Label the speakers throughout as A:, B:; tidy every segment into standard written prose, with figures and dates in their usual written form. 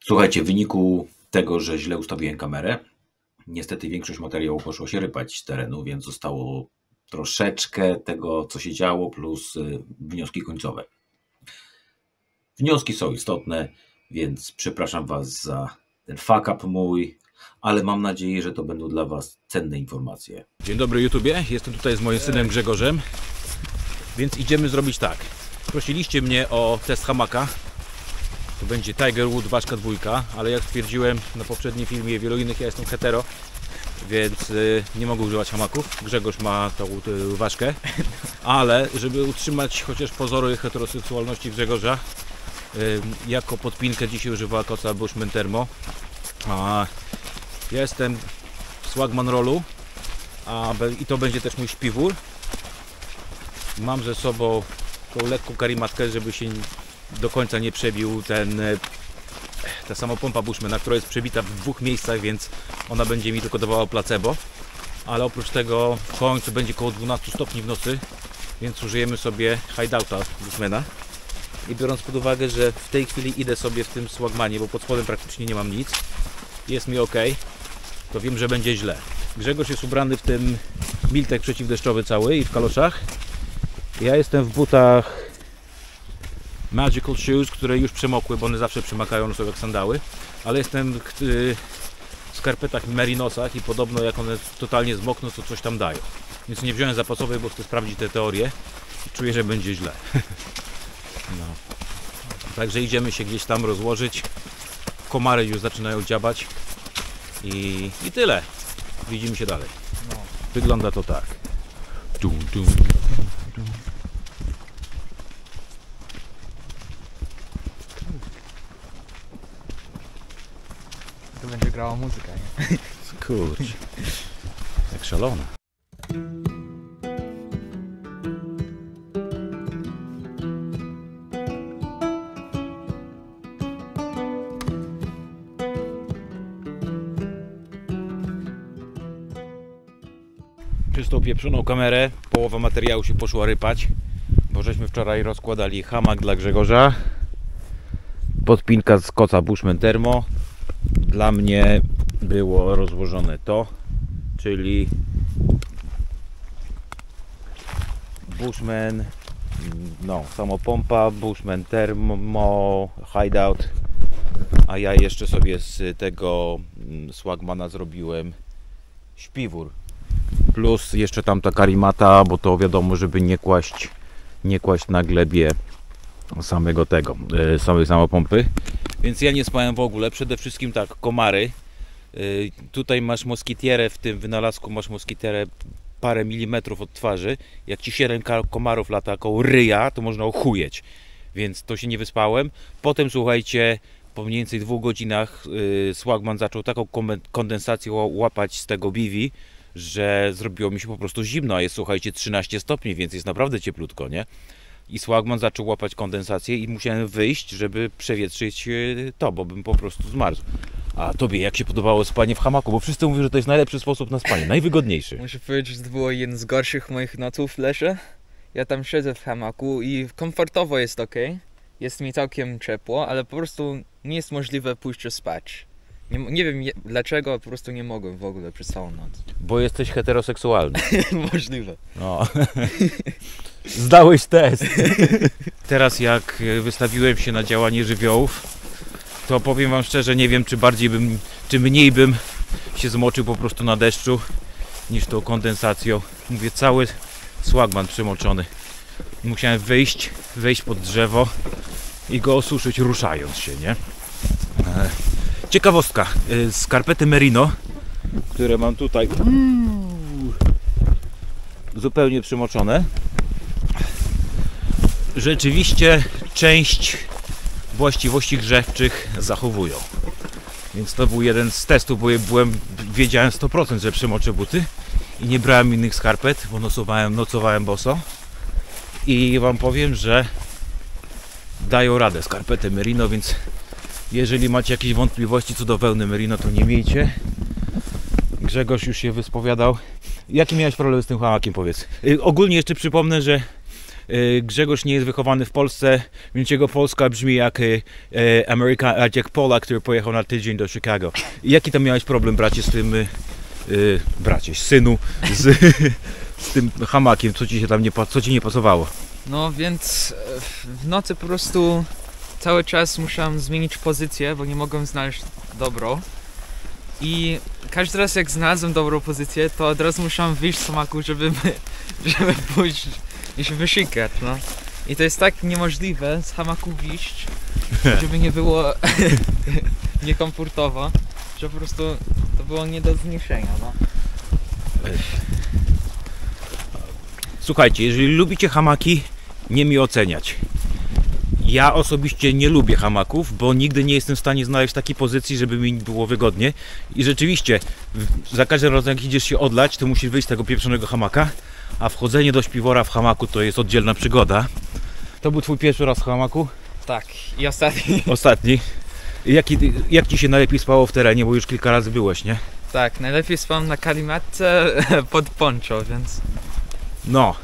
A: Słuchajcie, w wyniku tego, że źle ustawiłem kamerę, niestety większość materiału poszło się rypać z terenu, więc zostało troszeczkę tego, co się działo, plus wnioski końcowe. Wnioski są istotne, więc przepraszam Was za ten fuck up mój, ale mam nadzieję, że to będą dla Was cenne informacje.
B: Dzień dobry YouTubie, jestem tutaj z moim synem Grzegorzem, więc idziemy zrobić tak. Prosiliście mnie o test hamaka. To będzie Tiger Wood ważka 2, ale jak stwierdziłem na poprzednim filmie wielu innych, ja jestem hetero, więc nie mogę używać hamaków. Grzegorz ma tą ważkę, ale żeby utrzymać chociaż pozory heteroseksualności Grzegorza, jako podpinkę dzisiaj używała koca Bushman Thermo. Ja jestem w Swagman Rollu i to będzie też mój śpiwór. Mam ze sobą tą lekką karimatkę, żeby się do końca nie przebił ta samopompa Bushmana, która jest przebita w 2 miejscach, więc ona będzie mi tylko dawała placebo. Ale oprócz tego w końcu będzie około 12 stopni w nocy, więc użyjemy sobie hideouta Bushmana. I biorąc pod uwagę, że w tej chwili idę sobie w tym Swagmanie, bo pod spodem praktycznie nie mam nic, jest mi ok, to wiem, że będzie źle. Grzegorz jest ubrany w ten miltek przeciwdeszczowy cały i w kaloszach. Ja jestem w butach Magical Shoes, które już przemokły, bo one zawsze przemakają, są jak sandały. Ale jestem w skarpetach Merinosach i podobno jak one totalnie zmokną, to coś tam dają. Więc nie wziąłem zapasowej, bo chcę sprawdzić te teorie. Czuję, że będzie źle. No. Także idziemy się gdzieś tam rozłożyć. Komary już zaczynają dziabać. I tyle. Widzimy się dalej. Wygląda to tak.
C: To będzie grała muzyka, nie?
B: Kurczę. Jak szalona. Przez tą pieprzoną kamerę połowa materiału się poszła rypać, bo żeśmy wczoraj rozkładali hamak dla Grzegorza. Podpinka z koca Bushman Thermo. Dla mnie było rozłożone to, czyli Bushman, samopompa, Bushman Thermo, hideout, a ja jeszcze sobie z tego Swagmana zrobiłem śpiwór. Plus jeszcze tamta karimata, bo to wiadomo, żeby nie kłaść na glebie samej samopompy. Więc ja nie spałem w ogóle. Przede wszystkim tak, komary. Tutaj masz moskitierę, w tym wynalazku masz moskitierę parę milimetrów od twarzy. Jak ci 7 komarów lata koło ryja, to można ochujeć. Więc to się nie wyspałem. Potem słuchajcie, po mniej więcej 2 godzinach Swagman zaczął taką kondensację łapać z tego biwi, że zrobiło mi się po prostu zimno, a jest słuchajcie 13 stopni, więc jest naprawdę cieplutko, nie? I Swagman zaczął łapać kondensację i musiałem wyjść, żeby przewietrzyć to, bo bym po prostu zmarzł. A tobie jak się podobało spanie w hamaku? Bo wszyscy mówią, że to jest najlepszy sposób na spanie, najwygodniejszy.
C: Muszę powiedzieć, że to było jeden z gorszych moich noców w lesie. Ja tam siedzę w hamaku i komfortowo jest ok. Jest mi całkiem ciepło, ale po prostu nie jest możliwe pójść spać. Nie wiem dlaczego, po prostu nie mogłem w ogóle przez całą noc.
B: Bo jesteś heteroseksualny.
C: Możliwe.
B: No. Zdałeś test. Teraz jak wystawiłem się na działanie żywiołów, to powiem wam szczerze, nie wiem czy mniej bym się zmoczył po prostu na deszczu niż tą kondensacją. Mówię, cały Swagman przemoczony. Musiałem wejść pod drzewo i go osuszyć ruszając się, nie? Ciekawostka, skarpety Merino, które mam tutaj zupełnie przymoczone, rzeczywiście część właściwości grzewczych zachowują. Więc to był jeden z testów, bo wiedziałem 100%, że przymoczę buty i nie brałem innych skarpet, bo nocowałem boso i wam powiem, że dają radę skarpety Merino, więc jeżeli macie jakieś wątpliwości co do wełny Merino, to nie miejcie. Grzegorz już się wyspowiadał. Jaki miałeś problem z tym hamakiem, powiedz? Ogólnie jeszcze przypomnę, że Grzegorz nie jest wychowany w Polsce, więc jego Polska brzmi jak jak Polak, który pojechał na tydzień do Chicago. I jaki tam miałeś problem, bracie, z tym, synu, z tym hamakiem? Co ci się tam co ci nie pasowało?
C: No więc w nocy po prostu cały czas musiałem zmienić pozycję, bo nie mogłem znaleźć dobrą. I każdy raz jak znalazłem dobrą pozycję, to od razu musiałem wyjść z hamaku, żeby pójść i się wysikać, no. I to jest tak niemożliwe z hamaku wyjść, żeby nie było niekomfortowo, że po prostu to było nie do zniesienia, no.
B: Słuchajcie, jeżeli lubicie hamaki, nie mi oceniać. Ja osobiście nie lubię hamaków, bo nigdy nie jestem w stanie znaleźć takiej pozycji, żeby mi było wygodnie. I rzeczywiście, za każdym razem jak idziesz się odlać, to musisz wyjść z tego pieprzonego hamaka, a wchodzenie do śpiwora w hamaku to jest oddzielna przygoda. To był twój pierwszy raz w hamaku?
C: Tak, i ostatni.
B: Ostatni. Jak ci się najlepiej spało w terenie, bo już kilka razy byłeś, nie?
C: Tak, najlepiej spałem na karimatce pod poncho, więc...
B: No,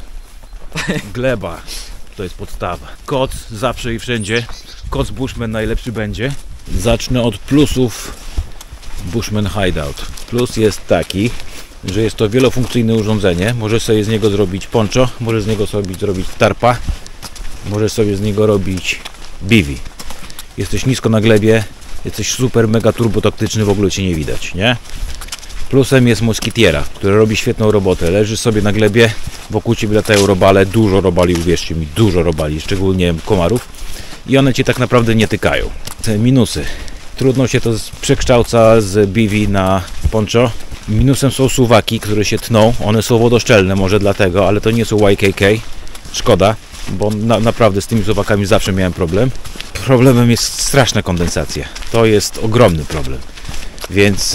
B: gleba. To jest podstawa. Koc zawsze i wszędzie. Koc Bushman najlepszy będzie. Zacznę od plusów Bushman Hideout. Plus jest taki, że jest to wielofunkcyjne urządzenie. Możesz sobie z niego zrobić poncho, możesz z niego sobie zrobić tarpa, możesz sobie z niego robić bivy. Jesteś nisko na glebie, jesteś super mega turbotaktyczny, w ogóle cię nie widać, nie? Plusem jest moskitiera, która robi świetną robotę. Leżysz sobie na glebie, wokół ciebie latają robale, dużo robali, uwierzcie mi, dużo robali, szczególnie komarów, i one cię tak naprawdę nie tykają. Minusy. Trudno się to przekształca z bivy na poncho. Minusem są suwaki, które się tną. One są wodoszczelne, może dlatego, ale to nie są YKK. Szkoda, bo naprawdę z tymi suwakami zawsze miałem problem. Problemem jest straszna kondensacja. To jest ogromny problem. Więc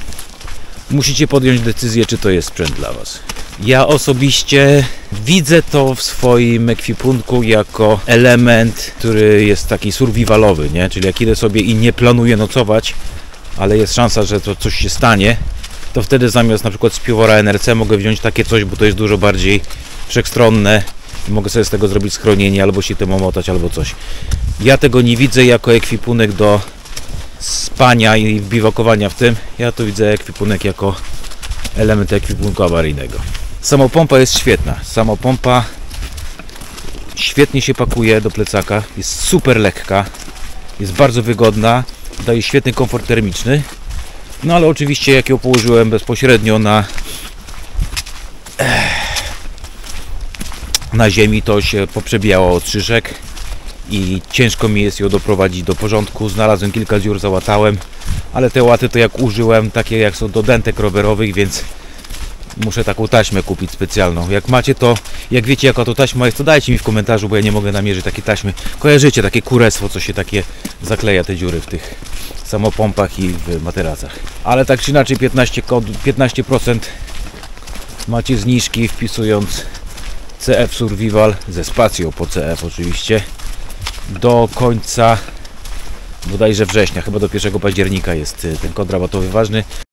B: musicie podjąć decyzję, czy to jest sprzęt dla Was. Ja osobiście widzę to w swoim ekwipunku jako element, który jest taki survivalowy, nie? Czyli jak idę sobie i nie planuję nocować, ale jest szansa, że to coś się stanie, to wtedy zamiast na przykład śpiwora NRC mogę wziąć takie coś, bo to jest dużo bardziej wszechstronne i mogę sobie z tego zrobić schronienie, albo się tym omotać, albo coś. Ja tego nie widzę jako ekwipunek do spania i biwakowania w tym. Ja to widzę ekwipunek jako element ekwipunku awaryjnego. Samopompa jest świetna. Samopompa świetnie się pakuje do plecaka, jest super lekka, jest bardzo wygodna, daje świetny komfort termiczny. No ale oczywiście jak ją położyłem bezpośrednio na ziemi, to się poprzebijało od szyszek i ciężko mi jest ją doprowadzić do porządku. Znalazłem kilka dziur, załatałem, ale te łaty to jak użyłem, takie jak są do dentek rowerowych, więc muszę taką taśmę kupić specjalną. Jak macie to, jak wiecie jaka to taśma jest, to dajcie mi w komentarzu, bo ja nie mogę namierzyć takiej taśmy. Kojarzycie takie kurestwo, co się takie zakleja te dziury w tych samopompach i w materacach. Ale tak czy inaczej 15% macie zniżki wpisując CF Survival ze spacją po CF oczywiście do końca bodajże września, chyba do 1 października jest ten kod rabatowy ważny.